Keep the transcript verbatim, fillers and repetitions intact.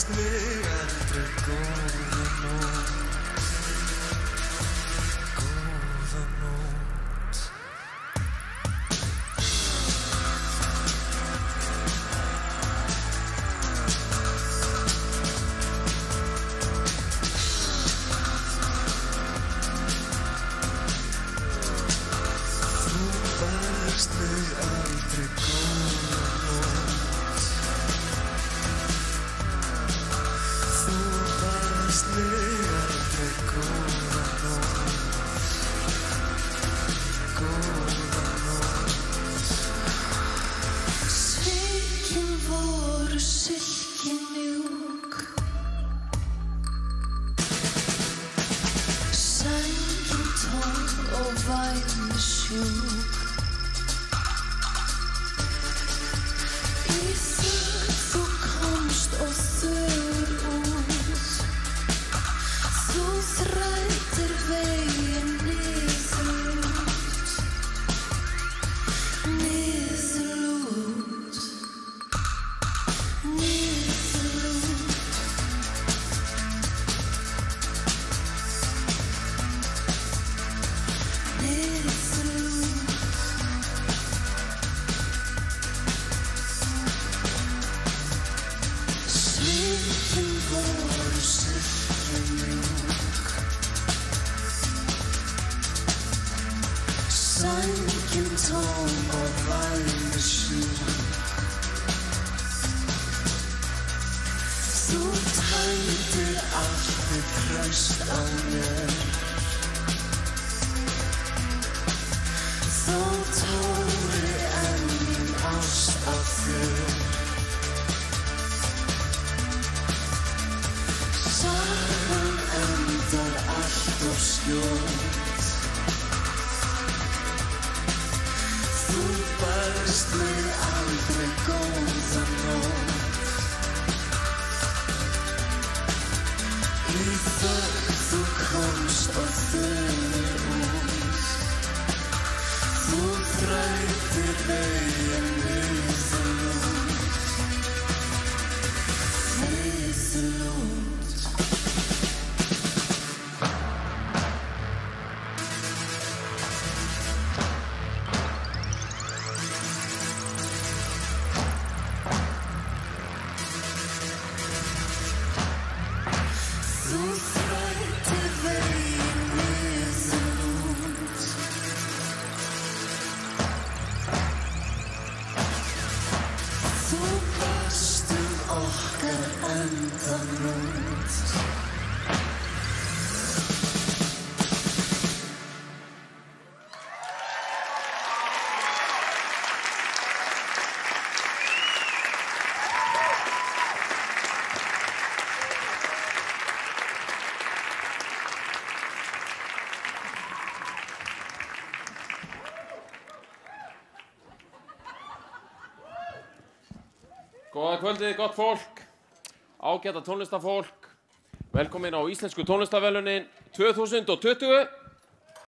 mig aldrei góða nótt, góða nótt. Þú barst mig aldrei góða nótt, þú barst mig aldrei góða nótt, góða nótt. Svikin voru silkin mjúk, sængin tóm og væmi sjúk. Í þögn þú komst og þögur út, þú þrætir veginn niðurlút, niðurlút, niðurlút. Svikin voru silkin mjúk, sængin tóm og væmi sjúk. Þú tæmdir allt þitt traust á mér, þó tóri enn mín ást á þér. Sagan endar allt of skjótt, þú barst mig aldrei góða nótt. Í þögn þú komst og þögur út, þú þrætir veginn niðurlút, niðurlút. Þú þrætir veginn niðurlút, þú barst okkar endalút. Góða kvöldið, gott fólk, ágæta tónlistarfólk, velkomin á Íslensku tónlistarverðlaunin tvö þúsund tuttugu.